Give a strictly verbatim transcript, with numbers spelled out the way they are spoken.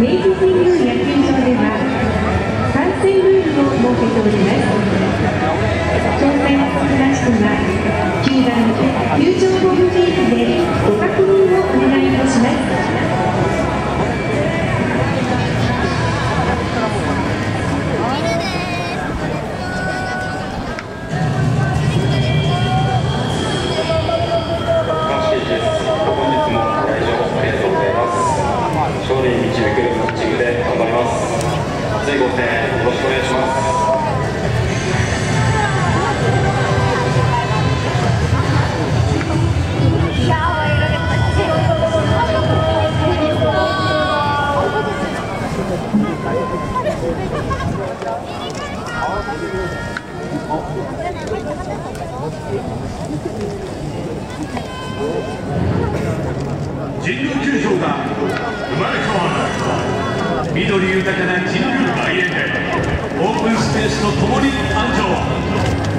明治神宮野球場では観戦ルールを設けております。詳細詳しくは球団球場ホームページでご確認をお願いいたします。 勝利に導くピッチングで頑張ります。熱いご声援よろしくお願いします。 神宮球場が生まれ変わる。緑豊かな神宮外苑でオープンスペースとともに誕生。